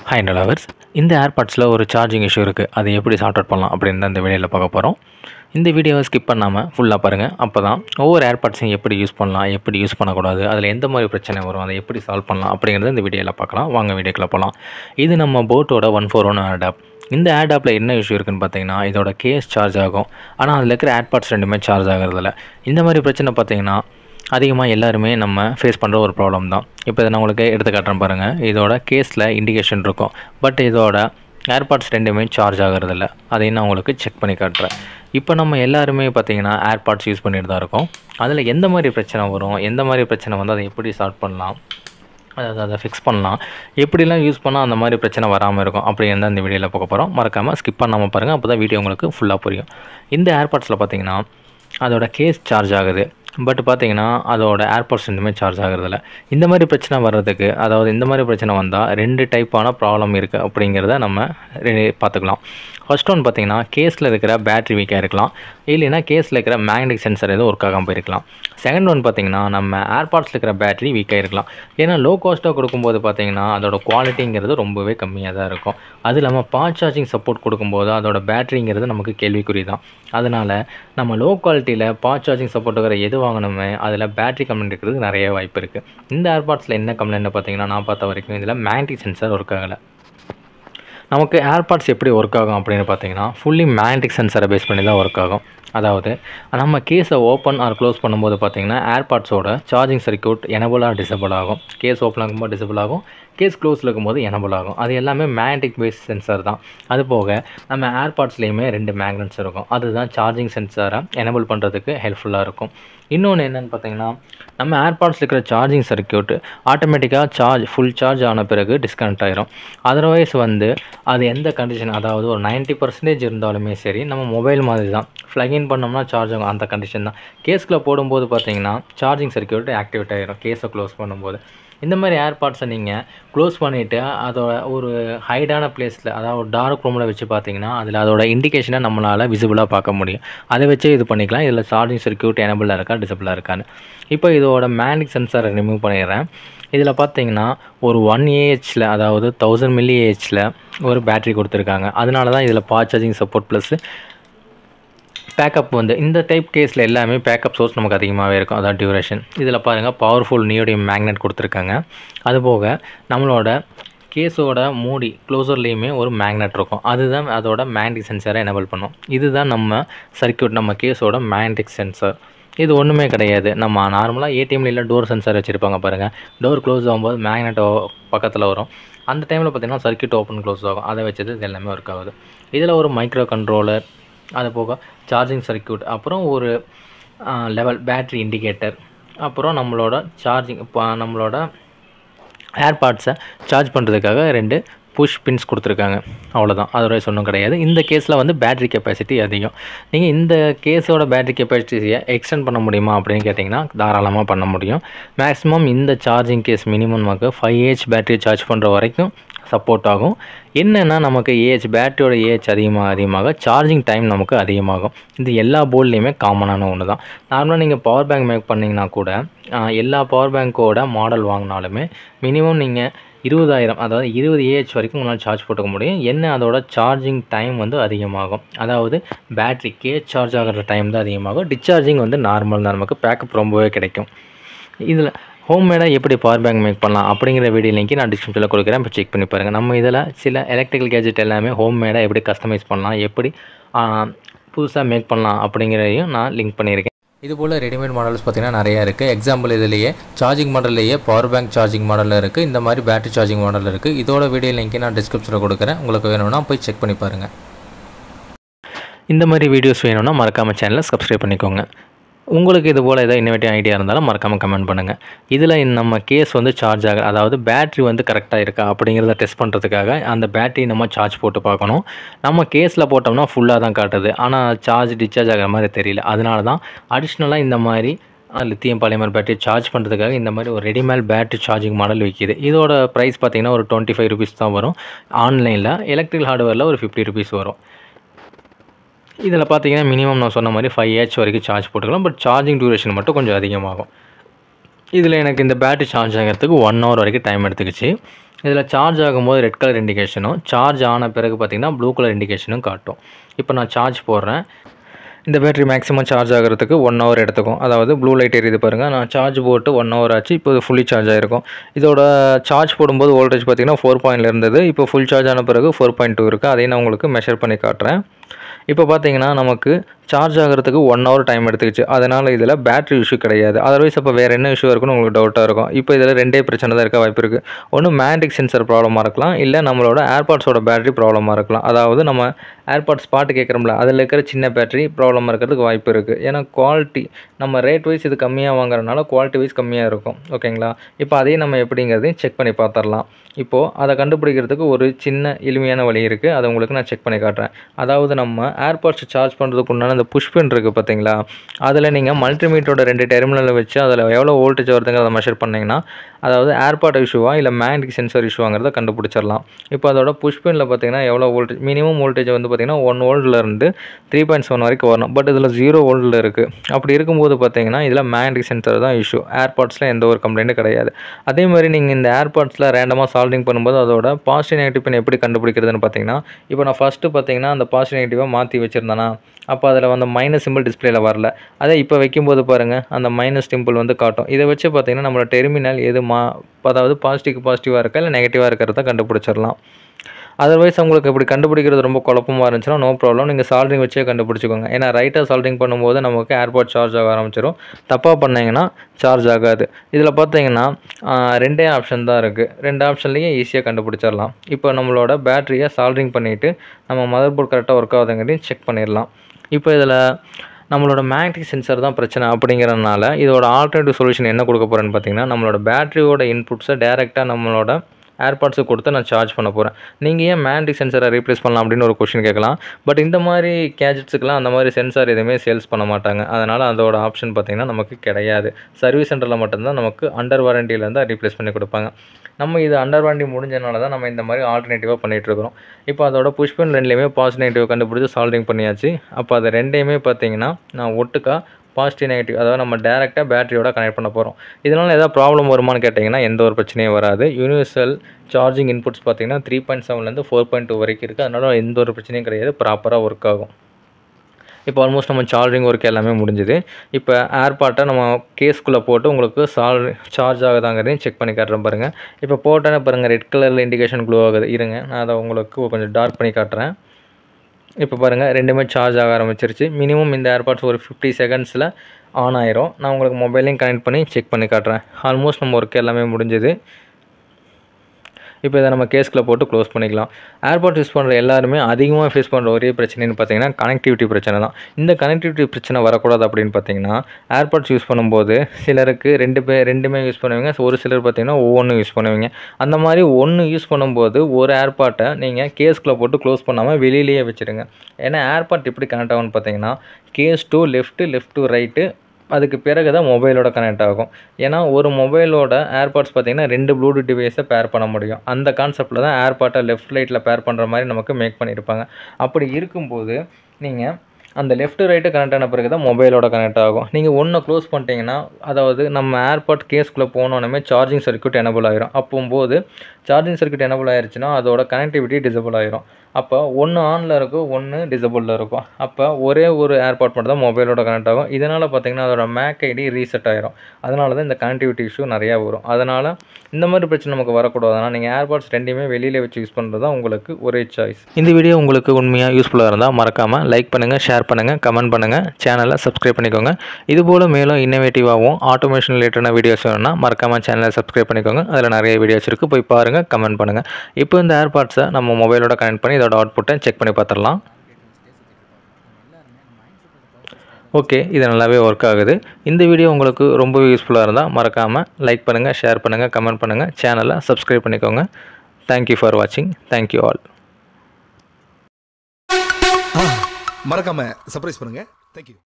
Hi lovers. இந்த ஏர்பாட்ஸில் ஒரு charging issue இருக்குது. அதை எப்படி சார்ட் அவுட் பண்ணலாம் அப்படின்னு தான் இந்த வீடியோவில் பார்க்க போகிறோம். இந்த வீடியோவை ஸ்கிப் பண்ணாமல் ஃபுல்லாக பாருங்கள். அப்போ தான் ஒவ்வொரு ஏர்பாட்ஸையும் எப்படி யூஸ் பண்ணலாம், எப்படி யூஸ் பண்ணக்கூடாது, அதில் எந்த மாதிரி பிரச்சனை வரும், அதை எப்படி சால்வ் பண்ணலாம் அப்படிங்கிறத இந்த வீடியோவில் பார்க்கலாம். வாங்க வீடியோக்குள்ளே போகலாம். இது நம்ம போட்டோட 141 ஏர்டாப். இந்த ஏர்டாப்பில் என்ன இஷ்யூ இருக்குன்னு பார்த்தீங்கன்னா, இதோட கேஸ் சார்ஜ் ஆகும். ஆனால் அதில் இருக்கிற ஏர்பாட்ஸ் ரெண்டுமே சார்ஜ் ஆகிறதில்ல. இந்த மாதிரி பிரச்சனை பார்த்தீங்கன்னா அதிகமாக எல்லாருமே நம்ம ஃபேஸ் பண்ணுற ஒரு ப்ராப்ளம் தான். இப்போ இதை நான் உங்களுக்கு எடுத்து காட்டுறேன் பாருங்கள். இதோட கேஸில் இண்டிகேஷன் இருக்கும், பட் இதோட ஏர்பாட்ஸ் ரெண்டுமே சார்ஜ் ஆகிறதில்ல. அதையும் நான் உங்களுக்கு செக் பண்ணி காட்டுறேன். இப்போ நம்ம எல்லாருமே பார்த்திங்கன்னா ஏர்பாட்ஸ் யூஸ் பண்ணிட்டு தான் இருக்கோம். அதில் எந்த மாதிரி பிரச்சனை வரும், எந்த மாதிரி பிரச்சனை வந்து அதை எப்படி சால்வ் பண்ணலாம், அதாவது அதை ஃபிக்ஸ் பண்ணலாம், எப்படிலாம் யூஸ் பண்ணால் அந்த மாதிரி பிரச்சனை வராமல் இருக்கும் அப்படின்னு தான் இந்த வீடியோவில் பார்க்க போகிறோம். மறக்காமல் ஸ்கிப் பண்ணாமல் பாருங்கள், அப்போ தான் வீடியோ உங்களுக்கு ஃபுல்லாக புரியும். இந்த ஏர்பாட்ஸில் பார்த்திங்கன்னா அதோட கேஸ் சார்ஜ் ஆகுது, பட் பார்த்திங்கன்னா அதோட ஏர்பாட்ஸ் ரெண்டுமே சார்ஜ் ஆகிறதில்ல. இந்த மாதிரி பிரச்சனை வர்றதுக்கு, அதாவது இந்த மாதிரி பிரச்சனை வந்தால் 2 டைப்பான ப்ராப்ளம் இருக்குது அப்படிங்கிறத நம்ம பார்த்துக்கலாம். ஃபர்ஸ்ட் ஒன் பார்த்திங்கன்னா கேஸில் இருக்கிற பேட்ரி வீக்காக இருக்கலாம், இல்லைன்னா கேஸில் இருக்கிற மேக்னெட்டிக் சென்சர் எதுவும் ஒர்க் ஆகாமல் போயிருக்கலாம். செகண்ட் ஒன் பார்த்திங்கன்னா நம்ம ஏர்பாட்ஸில் இருக்கிற பேட்ரி வீக்காக இருக்கலாம். ஏன்னா லோ காஸ்ட்டாக கொடுக்கும்போது பார்த்திங்கன்னா அதோட குவாலிட்டிங்கிறது ரொம்பவே கம்மியாக தான் இருக்கும். அது இல்லாமல் ஃபாஸ்ட் சார்ஜிங் சப்போர்ட் கொடுக்கும்போது அதோட பேட்ரிங்கிறது நமக்கு கேள்விக்குறி தான். அதனால் நம்ம லோ குவாலிட்டியில் ஃபாஸ்ட் சார்ஜிங் சப்போர்ட் இருக்கிற எது வாங்கணுமே அதில் பேட்ரி கம்ப்ளைண்ட் இருக்கிறதுக்கு நிறைய வாய்ப்பு இருக்குது. இந்த ஏர்பாட்ஸில் என்ன கம்ப்ளைண்ட் பார்த்திங்கன்னா, நான் பார்த்த வரைக்கும் இதில் மேக்னெட்டிக் சென்சர் ஒர்க் ஆகலை. நமக்கு ஏர்பாட்ஸ் எப்படி ஒர்க் ஆகும் அப்படின்னு பார்த்தீங்கன்னா, ஃபுல்லி மேக்னெட்டிக் சென்சரை பேஸ் பண்ணி தான் ஒர்க் ஆகும். அதாவது நம்ம கேஸை ஓப்பன் ஆர் க்ளோஸ் பண்ணும்போது பார்த்திங்கன்னா ஏர்பாட்ஸோட charging circuit enable or disable ஆகும். கேஸ் ஓப்பன் ஆகும்போது டிசபிள் ஆகும், கேஸ் க்ளோஸில் இருக்கும்போது எனபிள் ஆகும். அது எல்லாமே மேக்னெட்டிக் பேஸ் சென்சர் தான். அது போக நம்ம ஏர்பாட்ஸ்லேயுமே 2 மேக்னெட்ஸ் இருக்கும். அதுதான் சார்ஜிங் சென்சாரை எனபிள் பண்ணுறதுக்கு ஹெல்ப்ஃபுல்லாக இருக்கும். இன்னொன்று என்னென்னு பார்த்தீங்கன்னா, நம்ம ஏர்பாட்ஸில் இருக்கிற சார்ஜிங் சர்க்யூட் ஆட்டோமேட்டிக்காக ஃபுல் சார்ஜ் ஆன பிறகு டிஸ்கனெக்ட் ஆகிரும். அதர்வைஸ் வந்து அது எந்த கண்டிஷன், அதாவது ஒரு 90% இருந்தாலுமே சரி, நம்ம மொபைல் மாதிரி தான் ப்ளக்இன் பண்ணோம்னா சார்ஜ் ஆகும். அந்த கண்டிஷன் தான். கேஸ்குள்ளே போடும்போது பார்த்தீங்கன்னா சார்ஜிங் சர்க்யூட் ஆக்டிவேட் ஆகிரும் கேஸை க்ளோஸ் பண்ணும்போது. இந்த மாதிரி ஏர்பாட்ஸை நீங்கள் க்ளோஸ் பண்ணிவிட்டு அதோட ஒரு ஹைடான பிளேஸில், அதாவது டார்க் ரூமில் வச்சு பார்த்தீங்கன்னா அதில் அதோட இண்டிகேஷனை நம்மளால் விசிபிளாக பார்க்க முடியும். அதை வச்சு இது பண்ணிக்கலாம், இதில் சார்ஜிங் சர்க்யூட் எனபிளாக இருக்கா டிசபிளாக இருக்கான்னு. இப்போ இதோட மேக்னெட்டிக் சென்சாரை ரிமூவ் பண்ணிடுறேன். இதில் பார்த்தீங்கன்னா ஒரு 1 AHல், அதாவது 1000 mAhல் ஒரு பேட்ரி கொடுத்துருக்காங்க. அதனால தான் இதில் fast charging support plus backup வந்து இந்த டைப் கேஸில் எல்லாமே பேக்கப் சோர்ஸ் நமக்கு அதிகமாகவே இருக்கும், அதான் டியூரேஷன். இதில் பாருங்கள் பவர்ஃபுல் நியோடியம் மேக்னெட் கொடுத்துருக்காங்க. அதுபோக நம்மளோட கேஸோட மூடி க்ளோசர்லேயுமே ஒரு மேக்னெட் இருக்கும். அதுதான் அதோட மேக்னெட்டிக் சென்சரை எனபிள் பண்ணும். இதுதான் நம்ம சர்க்யூட், நம்ம கேஸோட மேக்னெட்டிக் சென்சர். இது ஒன்றுமே கிடையாது. நம்ம நார்மலாக ஏடிஎம்ல இல்லை டோர் சென்சார் வச்சுருப்பாங்க பாருங்கள். டோர் க்ளோஸ் ஆகும்போது மேக்னெட் பக்கத்தில் வரும். அந்த டைமில் பார்த்திங்கன்னா சர்க்யூட் ஓப்பன் க்ளோஸ் ஆகும். அதை வச்சது இது எல்லாமே ஒர்க் ஆகுது. இதில் ஒரு மைக்ரோ கண்ட்ரோலர், அது போக சார்ஜிங் சர்க்யூட், அப்புறம் ஒரு லெவல் பேட்ரி இண்டிகேட்டர், அப்புறம் நம்மளோட சார்ஜிங், இப்போ நம்மளோட ஏர்பாட்ஸை சார்ஜ் பண்ணுறதுக்காக 2 புஷ் பின்ஸ் கொடுத்துருக்காங்க. அவ்வளோதான், அதோட ஒன்றும் கிடையாது. இந்த கேஸில் வந்து பேட்ரி கெப்பாசிட்டி அதிகம். நீங்கள் இந்த கேஸோட பேட்ரி கெப்பாசிட்டியை எக்ஸ்டெண்ட் பண்ண முடியுமா அப்படின்னு கேட்டிங்கன்னா தாராளமாக பண்ண முடியும். மேக்ஸிமம் இந்த சார்ஜிங் கேஸ் மினிமம் நமக்கு 5Ah பேட்டரி சார்ஜ் பண்ணுற வரைக்கும் சப்போர்ட் ஆகும். என்னென்னா நமக்கு பேட்டரியோட அதிகமாக சார்ஜிங் டைம் நமக்கு அதிகமாகும். இது எல்லா போர்ட்லேயுமே காமனான ஒன்று தான். நார்மலாக நீங்கள் பவர் பேங்க் மேக் பண்ணிங்கன்னா கூட எல்லா பவர் பேங்க்கோட மாடல் வாங்கினாலுமே மினிமம் நீங்கள் 20,000, அதாவது 20Ah வரைக்கும் உங்களால் சார்ஜ் போட்டுக்க முடியும். என்ன அதோட சார்ஜிங் டைம் வந்து அதிகமாகும். அதாவது பேட்ரி கேஸ் சார்ஜ் ஆகிற டைம் தான் அதிகமாகும். டிஸ்சார்ஜிங் வந்து நார்மல் தான், நமக்கு பேக்கப் ரொம்பவே கிடைக்கும். இதில் ஹோம்மேடாக எப்படி பவர் பேங்க் மேக் பண்ணலாம் அப்படிங்கிற வீடியோ லிங்க் நான் டிஸ்கிரிப்ஷனில் கொடுக்குறேன். இப்போ செக் பண்ணி பாருங்கள். நம்ம இதில் சில எலக்ட்ரிக்கல் கேஜெட் எல்லாமே ஹோம்மேடாக எப்படி கஸ்டமைஸ் பண்ணலாம், எப்படி புதுசாக மேக் பண்ணலாம் அப்படிங்கிறதையும் நான் லிங்க் பண்ணியிருக்கேன். இதுபோல் ரெடிமேட் மாடல்ஸ் பார்த்திங்கன்னா நிறையா இருக்குது. எக்ஸாம்பிள் இதுலேயே சார்ஜிங் மாடல்லையே பவர் பேங்க் சார்ஜிங் மாடலில் இருக்குது, இந்த மாதிரி பேட்டரி சார்ஜிங் மாடல் இருக்குது. இதோட வீடியோ லிங்க் நான் டிஸ்கிரிப்ஷனில் கொடுக்குறேன். உங்களுக்கு வேணும்னா போய் செக் பண்ணி பாருங்கள். இந்த மாதிரி வீடியோஸ் வேணும்னா மறக்காமல் சேனலை சப்ஸ்கிரைப் பண்ணிக்கோங்க. உங்களுக்கு இது போல் ஏதாவது இன்னோவேட்டிவ் ஐடியா இருந்தாலும் மறக்காமல் கமெண்ட் பண்ணுங்கள். இதில் நம்ம கேஸ் வந்து சார்ஜ் ஆக, அதாவது பேட்ரி வந்து கரெக்டாக இருக்கா அப்படிங்கிறத டெஸ்ட் பண்ணுறதுக்காக அந்த பேட்டரி நம்ம சார்ஜ் போட்டு பார்க்கணும். நம்ம கேஸில் போட்டோம்னா ஃபுல்லாக தான் காட்டுது, ஆனால் டிஸ்சார்ஜ் ஆகிற மாதிரி தெரியல. அதனால தான் அடிஷ்னலாக இந்த மாதிரி லித்தியம் பாலிமர் பேட்டரி சார்ஜ் பண்ணுறதுக்காக இந்த மாதிரி ஒரு ரெடிமேட் பேட்டரி சார்ஜிங் மாடல் விற்கிது. இதோட ப்ரைஸ் பார்த்திங்கன்னா ஒரு 25 rupees தான் வரும். ஆன்லைனில் எலக்ட்ரிக்கல் ஹார்ட்வேரில் ஒரு 50 rupees வரும். இதில் பார்த்தீங்கன்னா மினிமம் நான் சொன்ன மாதிரி 5Ah வரைக்கும் சார்ஜ் போட்டுக்கலாம், பட் சார்ஜிங் டியூரேஷன் மட்டும் கொஞ்சம் அதிகமாகும். இதில் எனக்கு இந்த பேட்டரி சார்ஜ் ஆகிறதுக்கு 1 hour வரைக்கும் டைம் எடுத்துக்கிச்சு. இதில் சார்ஜ் ஆகும்போது ரெட் கலர் இண்டிகேஷனும் சார்ஜ் ஆன பிறகு பார்த்திங்கன்னா ப்ளூ கலர் இண்டிகேஷனும் காட்டும். இப்போ நான் சார்ஜ் போடுறேன். இந்த பேட்டரி மேக்ஸிமம் சார்ஜ் ஆகிறதுக்கு 1 ஹவர் எடுத்துக்கும். அதாவது ப்ளூ லைட் எரியுது பாருங்கள். நான் சார்ஜ் போட்டு 1 ஹவர் ஆச்சு. இப்போ ஃபுல்லி சார்ஜ் ஆகிருக்கும். இதோட சார்ஜ் போடும்போது வோல்டேஜ் பார்த்திங்கன்னா 4.0 இருந்தது. இப்போ ஃபுல் சார்ஜ் ஆன பிறகு 4.2 இருக்குது. அதையும் நான் உங்களுக்கு மெஷர் பண்ணி காட்டுறேன். இப்போ பார்த்தீங்கன்னா நமக்கு சார்ஜ் ஆகிறதுக்கு 1 ஹவர் டைம் எடுத்துக்கிச்சு. அதனால் இதில் பேட்டரி இஷ்யூ கிடையாது. அதர்வைஸ் அப்போ வேறு என்ன இஷ்யூ இருக்குன்னு உங்களுக்கு டவுட்டாக இருக்கும். இப்போ இதில் 2 பிரச்சனை தான் இருக்க வாய்ப்பு இருக்குது. ஒன்று மேக்னெட்டிக் சென்சார் ப்ராப்ளமாக இருக்கலாம், இல்லை நம்மளோட ஏர்பாட்ஸோட பேட்டரி ப்ராப்ளமாக இருக்கலாம். அதாவது நம்ம ஏர்பாட்ஸ் பாட்டு கேட்குறோம்ல, அதில் இருக்கிற சின்ன பேட்டரி ப்ராப்ளமாக இருக்கிறதுக்கு வாய்ப்பு இருக்குது. ஏன்னா குவாலிட்டி நம்ம ரேட் வைஸ் இது கம்மியாக வாங்குறதுனால குவாலிட்டி வைஸ் கம்மியாக இருக்கும். ஓகேங்களா? இப்போ அதையும் நம்ம எப்படிங்கிறதையும் செக் பண்ணி பார்த்துடலாம். இப்போது அதை கண்டுபிடிக்கிறதுக்கு ஒரு சின்ன எளிமையான வழி இருக்குது. அதை உங்களுக்கு நான் செக் பண்ணி காட்டுறேன். அதாவது நம்ம ஏர்பாட்ஸ் சார்ஜ் பண்ணுறதுக்கு உண்டான அந்த புஷ் பின் இருக்குது பார்த்தீங்களா, அதில் நீங்கள் மல்டிமீட்டரோட 2 டெர்மினலில் வச்சு அதில் எவ்வளோ வோல்டேஜ் வருதுங்கிறத மெஷர் பண்ணிங்கன்னா, அதாவது ஏர்பாட் இஷ்யூவா இல்லை மேக்னெட்டிக் சென்சார் இஷ்யூவாங்கிறத கண்டுபிடிச்சிடலாம். இப்போ அதோட புஷ் பின்னில் பார்த்தீங்கன்னா எவ்வளோ வோல்டேஜ் மினிமம் வோல்டேஜ் வந்து பார்த்தீங்கன்னா 1 வோல்ட்லேருந்து 3.7 வரைக்கும் வரணும். பட் இதில் 0 வோல்ட்டில் இருக்குது. அப்படி இருக்கும்போது பார்த்தீங்கன்னா இதில் மேக்னெட்டிக் சென்சார் தான் இஷ்யூ. ஏர்பாட்ஸில் எந்த ஒரு கம்ப்ளைண்ட்டும் கிடையாது. அதே மாதிரி நீங்கள் இந்த ஏர்பாட்ஸில் ரேண்டமாக சால்விங் பண்ணும்போது அதோட பாசிட்டிவ் நெகட்டிவ் பின் எப்படி கண்டுபிடிக்கிறதுன்னு பார்த்தீங்கன்னா, இப்போ நான் ஃபஸ்ட்டு பார்த்தீங்கன்னா அந்த பாசிட்டிவ் நெகட்டிவாக மாற்றி வச்சுருந்தேனா, அப்போ அதில் வந்து மைனஸ் சிம்பிள் டிஸ்பிளேல வரல. அதே இப்போ வைக்கும்போது பாருங்கள் அந்த மைனஸ் சிம்பிள் வந்து காட்டும். இதை வச்சு பார்த்தீங்கன்னா நம்மளோட டெர்மினல் எது அதாவது பாசிட்டிவாக இருக்கா இல்லை நெகட்டிவாக இருக்கிறத கண்டுபிடிச்சிடலாம். அதர்வைஸ் உங்களுக்கு இப்படி கண்டுபிடிக்கிறது ரொம்ப குழப்பமாக இருந்துச்சுன்னா நோ ப்ராப்ளம், நீங்கள் சால்ட்ரிங் வச்சே கண்டுபிடிச்சிக்கோங்க. ஏன்னா ரைட்டாக சால்ட்ரிங் பண்ணும்போது நமக்கு ஏர்பாட் சார்ஜ் ஆக ஆரம்பிச்சிடும். தப்பாக பண்ணிங்கன்னா சார்ஜ் ஆகாது. இதில் பார்த்தீங்கன்னா 2 ஆப்ஷன் தான் இருக்குது. 2 ஆப்ஷன்லேயும் ஈஸியாக கண்டுபிடிச்சிடலாம். இப்போ நம்மளோட பேட்டரியை சால்ட்ரிங் பண்ணிவிட்டு நம்ம மதர் போர்ட் கரெக்டாக ஒர்க் ஆகுதுங்கிறதையும் செக் பண்ணிடலாம். இப்போ இதில் நம்மளோட மேக்னெட்டிக் சென்சார் தான் பிரச்சனை அப்படிங்கிறதுனால இதோட ஆல்டர்னேட்டிவ் சொல்யூஷன் என்ன கொடுக்க போகிறேன்னு பார்த்தீங்கன்னா, நம்மளோட பேட்டரியோட இன்புட்ஸை டேரெக்டாக நம்மளோட ஏர்பாட்ஸுக்கு கொடுத்து நான் சார்ஜ் பண்ண போகிறேன். நீங்கள் ஏன் மேக்னெட்டிக் சென்சாரை ரீப்ளேஸ் பண்ணலாம் அப்படின்னு ஒரு கொஸ்டின் கேட்கலாம். பட் இந்த மாதிரி கேஜெட்ஸுக்கெலாம் அந்த மாதிரி சென்சார் எதுவுமே சேல்ஸ் பண்ண மாட்டாங்க. அதனால் அதோட ஆப்ஷன் பார்த்திங்கன்னா நமக்கு கிடையாது. சர்வீஸ் சென்டரில் மட்டும்தான் நமக்கு அண்டர் வாரண்டியில் தான் ரீப்ளேஸ் பண்ணி கொடுப்பாங்க. நம்ம இது அண்டர் வாரண்டி முடிஞ்சனால தான் நம்ம இந்த மாதிரி ஆல்டர்னேட்டிவாக பண்ணிகிட்ருக்கிறோம். இப்போ அதோட புஷ் பின் 2லேயுமே பாசிட்டிவ் நெகட்டிவ் கண்டுபிடிச்சி சால்விங் பண்ணியாச்சு. அப்போ அது 2யுமே பார்த்திங்கன்னா நான் ஒட்டுக்கா பாசிட்டிவ் நெகட்டிவ் அதாவது நம்ம டேரெக்டாக பேட்டரியோட கனெக்ட் பண்ண போகிறோம். இதனால் ஏதாவது ப்ராப்ளம் வருமானு கேட்டிங்கன்னா எந்த ஒரு பிரச்சனையும் வராது. யூனிவர்சல் சார்ஜிங் இன்புட்ஸ் பார்த்திங்கன்னா 3.7லேருந்து 4.2 வரைக்கும் இருக்குது. அதனால் எந்த ஒரு பிரச்சனையும் கிடையாது, ப்ராப்பராக ஒர்க் ஆகும். இப்போ ஆல்மோஸ்ட் நம்ம சார்ஜிங் ஒர்க் எல்லாமே முடிஞ்சுது. இப்போ ஏர்பாட்டை நம்ம கேஸ்குள்ளே போட்டு உங்களுக்கு சார்ஜ் ஆகுதாங்கிறதையும் செக் பண்ணி காட்டுறேன் பாருங்கள். இப்போ போட்டோன்னே பாருங்கள் ரெட் கலரில் இண்டிகேஷன் க்ளோ ஆகுது. இருங்க நான் அதை உங்களுக்கு கொஞ்சம் டார்க் பண்ணி காட்டுறேன். இப்போ பாருங்கள் 2மே சார்ஜ் ஆக ஆரம்பிச்சிருச்சு. மினிமம் இந்த ஏர்பாட்ஸ் ஒரு 50 செகண்ட்ஸில் ஆன் ஆயிரும். நான் உங்களுக்கு மொபைலையும் கனெக்ட் பண்ணி செக் பண்ணி காட்டுறேன். ஆல்மோஸ்ட் நம்ம ஒர்க் எல்லாமே முடிஞ்சுது. இப்போ இதை நம்ம கேஸ்குள்ளே போட்டு க்ளோஸ் பண்ணிக்கலாம். ஏர்பாட்ஸ் யூஸ் பண்ணுற எல்லாருமே அதிகமாக ஃபேஸ் பண்ணுற ஒரே பிரச்சனைன்னு பார்த்தீங்கன்னா கனெக்டிவிட்டி பிரச்சனை தான். இந்த கனெக்டிவிட்டி பிரச்சனை வரக்கூடாது அப்படின்னு பார்த்தீங்கன்னா ஏர்பாட்ஸ் யூஸ் பண்ணும்போது சிலருக்கு 2மே யூஸ் பண்ணுவீங்க, ஒரு சிலர் பார்த்தீங்கன்னா ஒவ்வொன்றும் யூஸ் பண்ணுவீங்க. அந்த மாதிரி ஒன்று யூஸ் பண்ணும்போது ஒரு ஏர்பாட்டை நீங்கள் கேஸ்குள்ளே போட்டு க்ளோஸ் பண்ணாமல் வெளியிலேயே வச்சுருங்க. ஏன்னா ஏர்பாட் எப்படி கனெக்ட் ஆகும்னு பார்த்தீங்கன்னா case to left to right, அதுக்கு பிறகு தான் மொபைலோட கனெக்ட் ஆகும். ஏன்னா ஒரு மொபைலோட ஏர்பாட்ஸ் பார்த்திங்கன்னா 2 ப்ளூடூத் டிவைஸை பேர் பண்ண முடியும். அந்த கான்செப்டில் தான் ஏர்பாட்டை லெஃப்ட் ரைட்டில் பேர் பண்ணுற மாதிரி நமக்கு மேக் பண்ணியிருப்பாங்க. அப்படி இருக்கும்போது நீங்கள் அந்த லெஃப்ட் ரைட்டு கனெக்ட் ஆன பிறகு தான் மொபைலோட கனெக்ட் ஆகும். நீங்கள் ஒன்றை க்ளோஸ் பண்ணிட்டீங்கன்னா அதாவது நம்ம ஏர்பாட் கேஸ்குள்ளே போனோன்னே சார்ஜிங் சர்க்யூட் எனபிள் ஆகிரும். அப்போது சார்ஜிங் சர்க்யூட் எனபிள் ஆகிருச்சுன்னா அதோட கனெக்டிவிட்டி டிசபிள் ஆகிரும். அப்போ ஒன்று ஆனில் இருக்கும், ஒன்று டிசபிளில் இருக்கும். அப்போ ஒரே ஒரு ஏர்பாட் மட்டும் தான் மொபைலோட கனெக்ட் ஆகும். இதனால் பார்த்திங்கன்னா அதோட மேக் ஐடி ரீசெட் ஆகிரும். அதனால தான் இந்த கனெக்டிவிட்டி இஷ்யூ நிறையா வரும். அதனால் இந்த மாதிரி பிரச்சனை நமக்கு வரக்கூடாதுன்னா நீங்கள் ஏர்பாட்ஸ் 2யுமே வெளியில் வச்சு யூஸ் பண்ணுறது தான் உங்களுக்கு ஒரே சாய்ஸ். இந்த வீடியோ உங்களுக்கு உண்மையாக யூஸ்ஃபுல்லாக இருந்தால் மறக்காமல் லைக் பண்ணுங்கள், ஷேர் பண்ணுங்கள், கமெண்ட் பண்ணுங்கள், சேனலை சப்ஸ்கிரைப் பண்ணிக்கோங்க. இதுபோல் மேலும் இன்னோவேட்டிவாகவும் ஆட்டோமேஷன் ரிலேட்டடான வீடியோஸ் வேணும்னா மறக்காமல் சேனலை சப்ஸ்கிரைப் பண்ணிக்கோங்க. அதில் நிறைய வீடியோஸ் இருக்குது, போய் பாருங்கள், கமெண்ட் பண்ணுங்கள். இப்போ இந்த ஏர்பாட்ஸை நம்ம மொபைலோட கனெக்ட் பண்ணி இதோட அவுட்புட்டை செக் பண்ணி பார்த்துடலாம். ஓகே, இது நல்லாவே ஒர்க் ஆகுது. இந்த வீடியோ உங்களுக்கு ரொம்ப யூஸ்ஃபுல்லாக இருந்தால் மறக்காமல் லைக் பண்ணுங்கள், ஷேர் பண்ணுங்கள், கமெண்ட் பண்ணுங்கள், சேனலை சப்ஸ்கிரைப் பண்ணிக்கோங்க. தேங்க்யூ ஃபார் வாட்சிங். Thank you all. மறக்காமல் சர்ப்ரைஸ் பண்ணுங்கள். தேங்க்யூ.